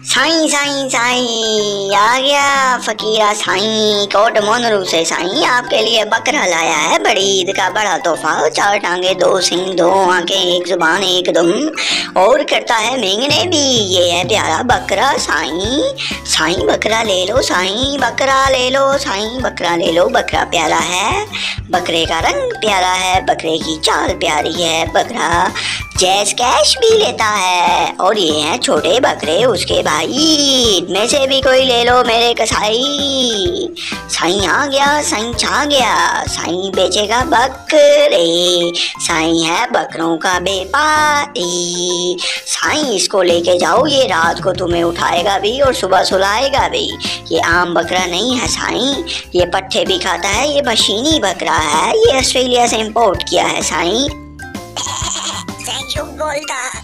साईं साईं साईं आ गया फकीरा साईं, कोट मोनरू से साईं आपके लिए बकरा लाया है, बड़ी ईद का बड़ा तोहफा। 4 टांगे 2 सिंग 2 आंखें 1 जुबान 1 दुम, और करता है मेंगने भी। ये है प्यारा बकरा साईं। साईं बकरा ले लो साईं, बकरा ले लो साईं, बकरा ले लो। बकरा प्यारा है, बकरे का रंग प्यारा है, बकरे की चाल प्यारी है, बकरा जैस कैश भी लेता है। और ये हैं छोटे बकरे उसके भाई, इनमें से भी कोई ले लो मेरे कसाई। साईं आ गया, साईं छा गया, साईं बेचेगा बकरे, साईं है बकरों का व्यापारी। साईं इसको लेके जाओ, ये रात को तुम्हें उठाएगा भी और सुबह सुलाएगा भी। ये आम बकरा नहीं है साईं, ये पट्ठे भी खाता है, ये मशीनी बकरा है, ये ऑस्ट्रेलिया से इंपोर्ट किया है साईं। बोलता